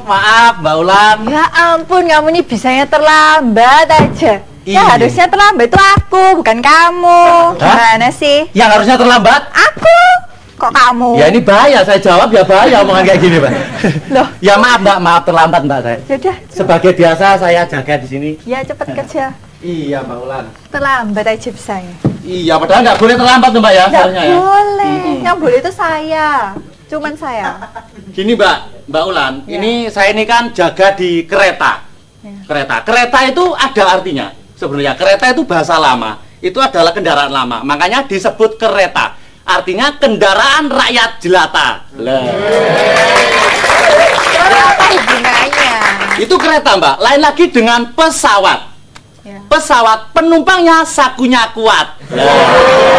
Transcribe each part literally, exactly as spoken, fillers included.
maaf Mbak Ulan. Ya ampun, kamu ini bisanya terlambat aja. Ya harusnya terlambat itu aku, bukan kamu. Gimana sih? Yang harusnya terlambat? Aku. Kok kamu? Ya ini bahaya, saya jawab ya bahaya omongan kayak gini, Mbak. Loh. Ya maaf Mbak, maaf terlambat Mbak saya. Yaudah. Sebagai biasa saya jaga di sini. Ya cepet kerja. Iya Mbak Ulan. Terlambat aja bisanya. Iya, padahal nggak boleh terlambat tuh Mbak ya. Nggak Soalnya, boleh. Ya. Yang boleh itu saya. Cuman saya. Gini Mbak, Mbak Ulan, Ya. ini saya ini kan jaga di kereta. Ya. Kereta, kereta itu ada artinya. Sebenarnya kereta itu bahasa lama. Itu adalah kendaraan lama. Makanya disebut kereta. Artinya kendaraan rakyat jelata. Lah. Apa hubungannya? Itu kereta Mbak. Lain lagi dengan pesawat. Ya. Pesawat penumpangnya sakunya kuat. Lah.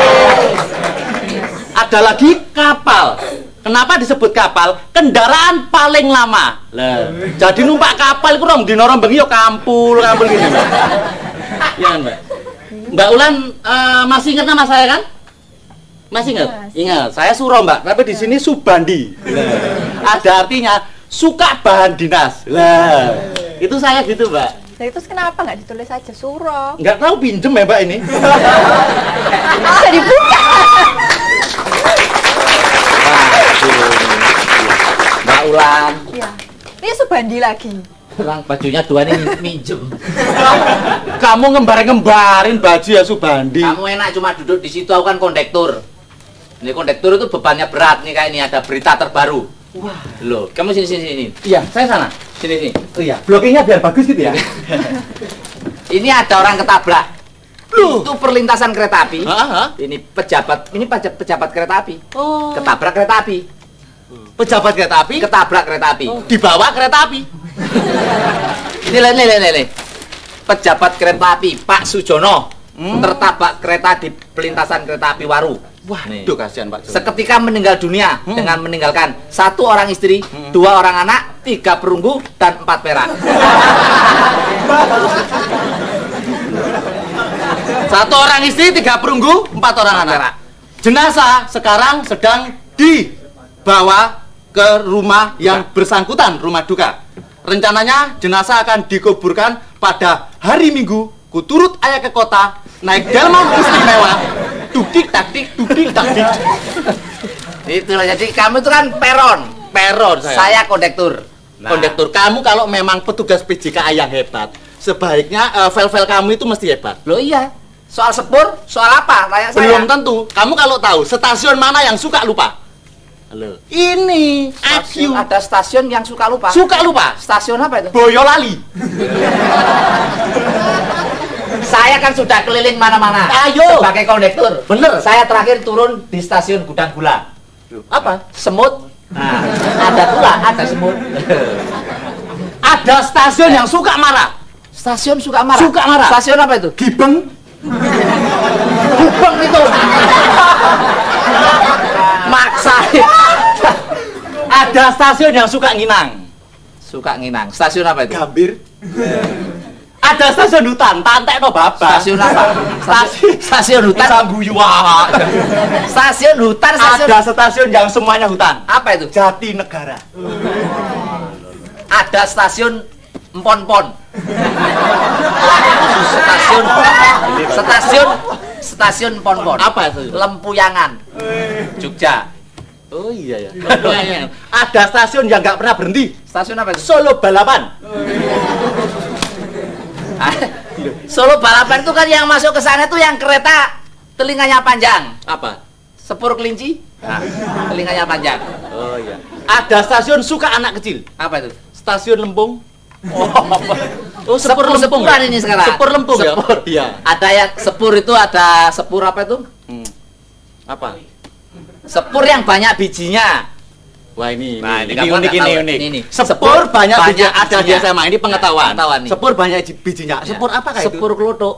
Ada lagi kapal. Kenapa disebut kapal? Kendaraan paling lama. Lah, jadi numpak kapal itu rong dino rong bengi yo kampul, kampul gitu, Mbak. Ya, Mbak. Mbak Ulan uh, masih ingat nama saya kan? Masih ingat? Masih. Ingat. Saya Suro, Mbak. Tapi di sini Subandi. Lah, ada artinya suka bahan dinas. Lah, itu saya gitu, Mbak. Nah itu kenapa nggak ditulis aja Suro? Nggak tahu pinjem ya, Mbak ini. Bisa dibuka. Mbak Ulan. Iya. Ini Subandi lagi. Ulang bajunya dua nih minjem. Kamu ngembar-ngembarin baju ya Subandi. Kamu enak cuma duduk di situ, aku kan kondektur. Ini kondektur itu bebannya berat nih, kayak ini ada berita terbaru. Wah, loh, kamu sini sini sini. Iya, saya sana. Sini sini. Oh iya, blockingnya biar bagus gitu ya. Ini ada orang ketabrak. Loh. Itu perlintasan kereta api. Hah? Ini pejabat, ini pejabat, pejabat kereta api. Oh. Ketabrak kereta api. Pejabat kereta api Ketabrak kereta api. dibawa kereta api. Ini le, le, le, le, le. Pejabat kereta api Pak Sujono Hmm. tertabrak kereta di pelintasan kereta api Waru. Wah, Nih. itu kasihan Pak. Seketika meninggal dunia Hmm. dengan meninggalkan satu orang istri, Hmm. dua orang anak, tiga perunggu, dan empat perak. Satu orang istri, tiga perunggu, empat orang Empat anak. perak. Jenazah sekarang sedang dibawa ke rumah yang bersangkutan, rumah duka. Rencananya jenazah akan dikuburkan pada hari Minggu. Kuturut ayah ke kota, naik delman istimewa. Dukdik takdik, dukdik takdik. Itulah, jadi kamu itu kan peron. Peron saya. Saya kondektur. Nah, Kondektur, kamu kalau memang petugas P J K A yang hebat, sebaiknya uh, file-file kamu itu mesti hebat. Loh iya, soal sepur, soal apa? Tanya saya. Belum tentu. Kamu kalau tahu stasiun mana yang suka lupa? Halo. Ini Stasiun, I Q. ada stasiun yang suka lupa. Suka lupa. Stasiun apa itu? Boyolali. Saya kan sudah keliling mana-mana. Ayo. Sebagai kondektur. Bener. Saya terakhir turun di stasiun Gudang Gula. Apa? Semut. Nah, ada gula, ada semut. Ada stasiun yang suka marah. Stasiun suka marah. Suka marah. Stasiun apa itu? Gibeng. Gubeng itu. Maksa. Ada stasiun yang suka nginang. Suka nginang. Stasiun apa itu? Gambir. Ada stasiun hutan, tantek no bapak. Stasiun apa? Stasiun Stasiun hutan. Sambuyua. Stasiun hutan. Stasiun. Ada stasiun yang semuanya hutan. Apa itu? Jatinegara. Ada stasiun Empon-pon. Stasiun Stasiun Stasiun Empon-pon. Apa itu? Lempuyangan. Jogja. Oh iya ya. Ada stasiun yang nggak pernah berhenti. Stasiun apa itu? Solo balapan. Solo balapan itu kan yang masuk ke sana tuh yang kereta telinganya panjang. Apa? Sepur kelinci. Nah, telinganya panjang. Oh iya. Ada stasiun suka anak kecil. Apa itu? Stasiun Lempung. Oh, apa? Oh, Sepur Lempung sepuran ya? ini sekarang. Sepur Lempung ya? Sepur. Iya. Ada yang sepur itu ada sepur apa itu? Hmm. Apa? Sepur yang banyak bijinya. Wah ini, Nah, ini, ini ini kamu unik nggak ini tahu. unik. Ini, ini. Sepur, Sepur banyak, banyak bijinya. Ada di bijinya. S M A ini pengetahuan. Pengetahuan nih. Sepur banyak bijinya. Sepur apa kayak Sepur itu? kelotok.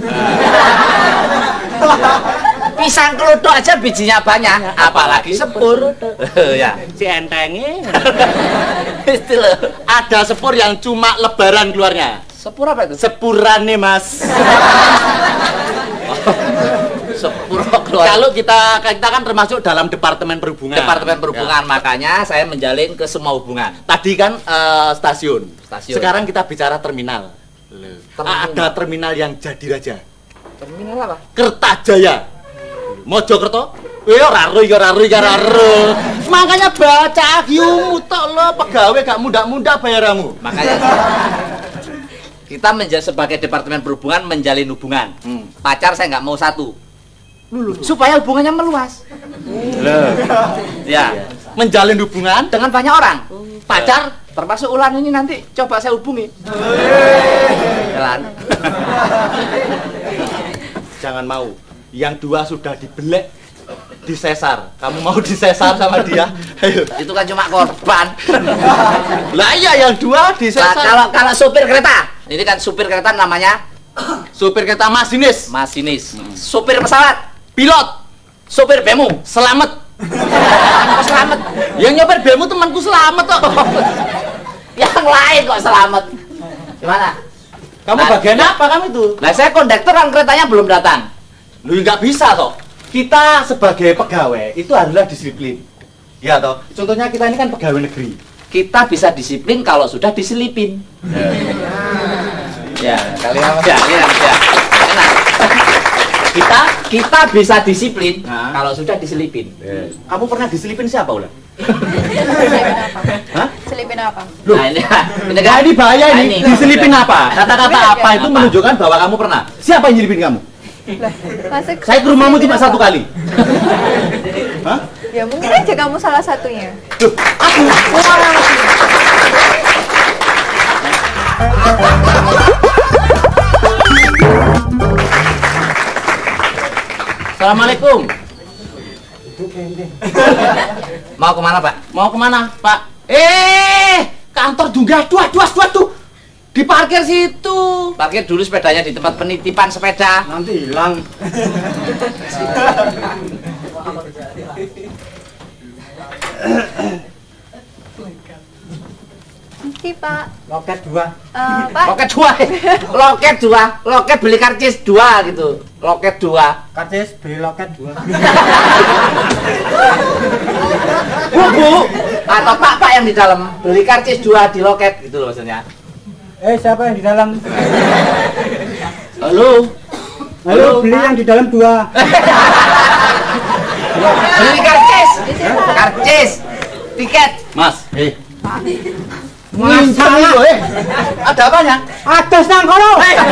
Pisang kelotok aja bijinya banyak, apalagi sepur. Ya. Si entengnya. Itu loh. Ada sepur yang cuma lebaran keluarnya. Sepur apa itu? Sepuran nih mas. Sepur keluar. Kalau kita kita kan termasuk dalam departemen perhubungan. Departemen perhubungan, Ya. makanya saya menjalin ke semua hubungan. Tadi kan eh, stasiun. Stasiun. Sekarang kita bicara terminal. Terminal. Ada terminal yang jadi raja. Terminal apa? Kertajaya. Mojokerto. Eh ora ro ya ora ro ya ora ro. Makanya baca akiumu tok lo pegawai gak muda-muda bayaramu. Makanya kita menjadi sebagai departemen perhubungan menjalin hubungan. Hmm. Pacar saya nggak mau satu. Supaya hubungannya meluas. Ya, Menjalin hubungan dengan banyak orang. Pacar termasuk Ulan ini nanti coba saya hubungi. Ulan. jangan mau. Yang dua sudah dibelek, disesar. Kamu mau disesar sama dia? Ayo. Itu kan cuma korban. Lah iya yang dua Nah, disesar. kalau kalau supir kereta, ini kan supir kereta namanya Supir kereta masinis, masinis. Supir pesawat, pilot, supir bemu. selamat. Kok selamat? Yang nyopir bemu temanku selamat kok. Yang lain kok selamat. Gimana? Kamu Nah, bagian apa kamu itu? Nah, saya kondektor kan keretanya belum datang. Lu nggak bisa toh. Kita sebagai pegawai itu haruslah disiplin. Ya toh. Contohnya kita ini kan pegawai negeri. Kita bisa disiplin kalau sudah diselipin. Ya, kali apa? Ya, ya, ya. Enak. Kita kita bisa disiplin Nah. kalau sudah diselipin. Kamu pernah diselipin siapa ulah? Selipin apa? Hah? Selipin apa? Nah, ini ini Nah, ini bahaya Nah, ini. Diselipin apa? Kata-kata Apa? apa itu menunjukkan bahwa kamu pernah. Siapa yang nyelipin kamu? Lah, masuk Saya ke rumahmu selipin cuma apa? satu kali. Hah? Ya mungkin aja kamu salah satunya. Duh, aku. Assalamualaikum. mau kemana, Pak? Mau kemana, Pak? Eh, kantor Dunggah. Dua, dua, dua, tuh. Di parkir situ. Parkir dulu sepedanya di tempat penitipan sepeda. Nanti hilang. Si Pak. Loket dua. Eh, Pak. Loket dua, loket dua, loket beli karcis dua gitu, loket dua. Karcis beli loket dua. Bu, bu, atau pak pak yang di dalam beli karcis dua di loket gitu loh maksudnya. Eh siapa yang di dalam? Halo. Halo, beli yang di dalam dua. Beli karcis, karcis, tiket. Mas, eh. Masalah. Ngincang, eh. Ada apanya? Ada nang kono.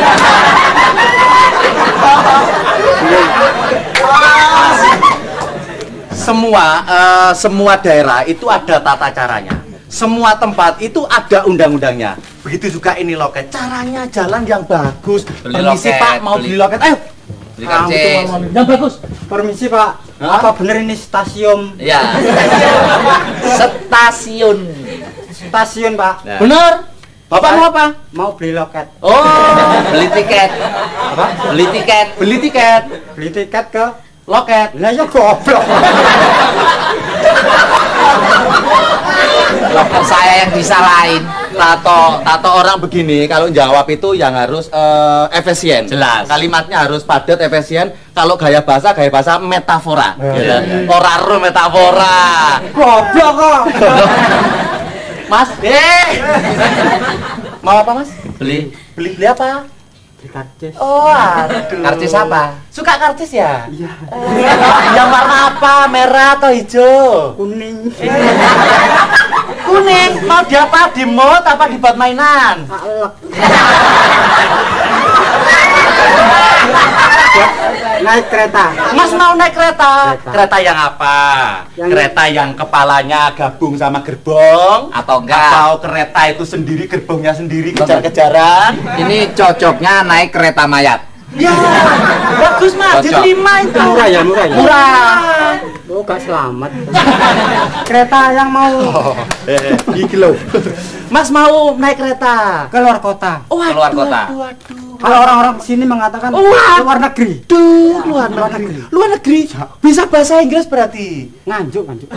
Semua eh, semua daerah itu ada tata caranya. Semua tempat itu ada undang-undangnya. Begitu juga ini loket. Caranya jalan yang bagus. Beli Permisi loket, Pak, mau beli- beli loket. Ayo. Beli Kamu tuh karcis. mau- yang bagus. Permisi Pak, Hah? apa bener ini stasiun? Ya, stasiun. Stasiun Pak, Ya. Bener. Bapak mau apa? mau beli loket. Oh, Beli tiket. Apa? Beli tiket. beli tiket Beli tiket ke loket. lah ya goblok. Loket saya yang disalahin. Tato, tato orang begini kalau jawab itu yang harus eh, efisien. Jelas. Kalimatnya harus padat, efisien. Kalau gaya bahasa, gaya bahasa metafora. Eh. Gitu. Ora ro metafora. Goblok kok. Mas, eh. Mau apa, Mas? Beli Beli beli apa? Beli karcis. Oh, aduh. karcis apa? Suka karcis ya? Iya, Yang warna apa? Merah atau hijau? kuning. Kuning. Mau di apa? Di mod apa dibuat mainan? Alek. Naik kereta. Mas mau naik kereta. Kereta. Kereta yang apa? Yang- Kereta yang kepalanya gabung sama gerbong Atau enggak? atau kereta itu sendiri gerbongnya sendiri kejar-kejaran? Ini cocoknya naik kereta mayat. Ya, bagus Mas, Cocok. diterima itu. Murah ya, murah ya. Murah. Oh, gak selamat. Kereta yang mau Eh, iki lho. Mas mau naik kereta. ke luar kota. Oh, Keluar kota. Aduh, aduh. Kalau orang-orang sini mengatakan Wah. luar negeri. Aduh, luar Luar negeri. negeri. Luar negeri. Bisa bahasa Inggris berarti. Nganjuk, nganjuk.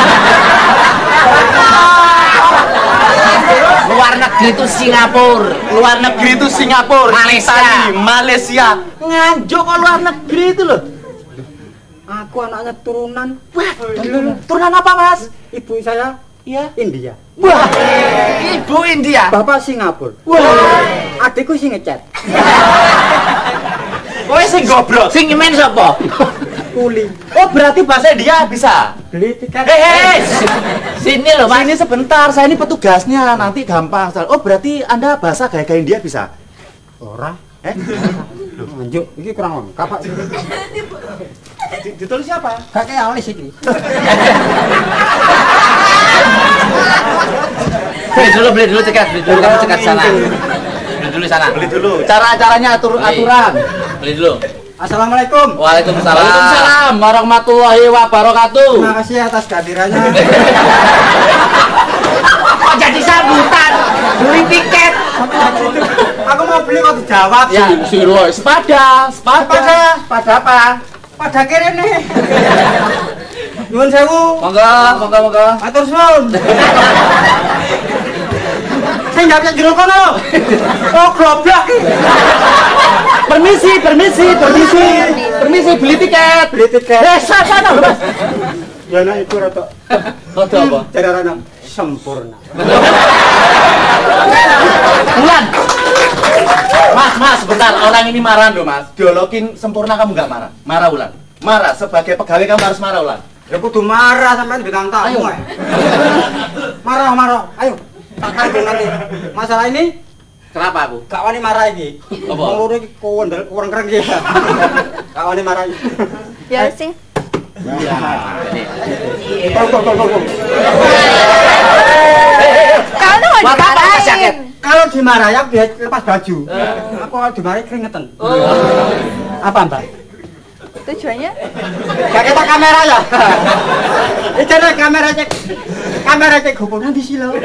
Luar negeri itu Singapura. Luar negeri itu Singapura, Malaysia. Itali, Malaysia. Nganjuk kok luar negeri itu loh. Aku anaknya turunan. Wah, turunan apa, Mas? Ibu saya Iya. India. Wah, ibu India. Bapak Singapura. Wah, Adikku sing ngecat. kowe sing goblok. Sing nyemen sapa? Kuli. Oh, berarti bahasa India bisa. Beli tiket. Hei, hei, Sini loh, Mas. Mas, ini sebentar, saya ini petugasnya, nanti gampang. Oh, berarti Anda bahasa gaya-gaya India bisa? Ora. Eh? Lanjut, iki kurang lengkap Pak. Di- Ditulis siapa? Gak kayak alis iki. Beli dulu, beli dulu tiket, beli dulu kamu tiket sana. Beli dulu sana. Beli dulu. Cara-caranya atur Beli. aturan. Beli dulu. Assalamualaikum. Waalaikumsalam. Waalaikumsalam warahmatullahi wabarakatuh. Terima kasih atas kehadirannya. Kok jadi sambutan? Beli tiket. Aku mau beli kok dijawab. Ya, suruh sepada, sepada. Sepada. Sepada apa? Pada kirene. Nuwun sewu. Monggo, monggo, monggo. Matur suwun. Saya nggak bisa jero kono. Oh, goblok. Permisi, permisi, permisi. Permisi beli tiket. Beli tiket. Eh, sana, sana, Mas. Ya nek iku rada Foto apa? caranya sempurna. Bulan. Mas, Mas, bentar. Orang ini marah loh, Mas. Dialogin sempurna kamu nggak marah? Marah, Ulan. Marah. Sebagai pegawai kamu harus marah, Ulan. Ya kudu marah sampean bintang tamu. Ayo. ae. Marah, marah. Ayo. Tak kandung nanti. Masalah ini Kenapa aku? gak wani marah iki. Apa? Wong loro iki kondel kurang keren iki. Gak wani marah iki. Ya sih. Tol tol tol tol. Kamu tuh mau Bapak pakai jaket. dimarahin. Kalau dimarahi aku dia lepas baju. Aku kalau dimarahi keringetan. Apa, Mbak? Tujuannya? Gak kita kamera ya. Itu ada kamera cek. Kamera cek gopo nanti sih lo.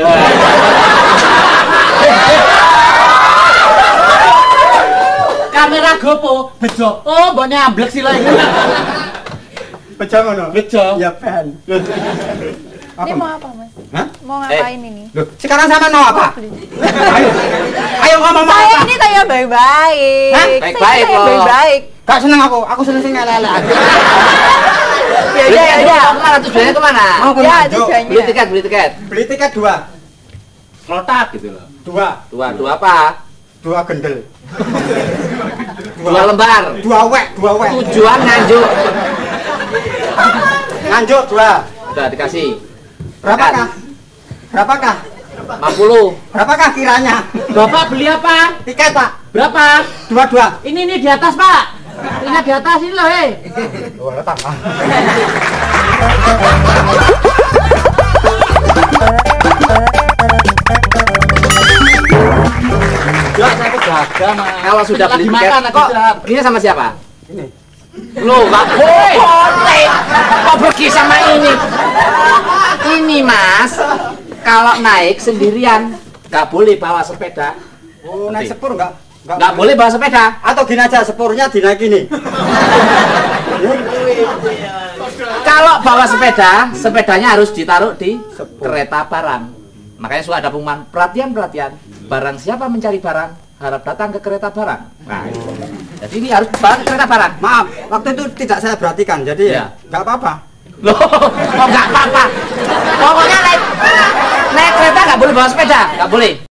Kamera gopo, bejo. Oh, mbok nyamblek sih lah. Bejo ngono. Bejo. Ya pen. Ini mau apa, Mas? Hah? Mau ngapain ini? Loh, sekarang sama mau apa? Ayo. Ayo ngomong mau Saya apa? ini tanya baik-baik. Hah? Saya Baik-baik, tanya kok. baik-baik. Gak seneng aku. Aku seneng sing elek-elek. Ya udah, ya udah. Kemana tujuannya kemana? Mau ke Ya, Manjuk. tujuannya. Beli tiket, beli tiket. Beli tiket dua. Kelotak gitu loh. Dua. Dua, dua apa? Dua gendel. Dua lembar. Dua wek, dua wek. Tujuan Nganjuk. Nganjuk dua. Udah dikasih. Berapakah? Berapakah? lima puluh. Berapakah kiranya? Bapak beli apa? Tiket, Pak. Berapa? Dua-dua. Ini ini di atas, Pak. Ini di atas ini loh, hei. Dua letak. Ah. Ya, saya tuh jaga, Mas. Kalau sudah Lagi beli tiket, makan, lagi kok istirahat. perginya sama siapa? Ini. Loh, Pak. Oh, konten. Kok pergi sama ini? Ini, Mas. Kalau naik sendirian, nggak boleh bawa sepeda. Oh, naik sepur enggak? Nggak boleh bawa sepeda. Atau gini aja, sepurnya dinaikin nih. Kalau bawa sepeda, sepedanya harus ditaruh di kereta barang. Makanya suka ada pengumuman, perhatian-perhatian. Barang siapa mencari barang, harap datang ke kereta barang. Nah, itu. Jadi ini harus bawa ke kereta barang. Maaf, waktu itu tidak saya perhatikan, jadi ya Ya. nggak apa-apa. Loh, kok nggak apa-apa? Pokoknya naik, naik kereta nggak boleh bawa sepeda, nggak boleh.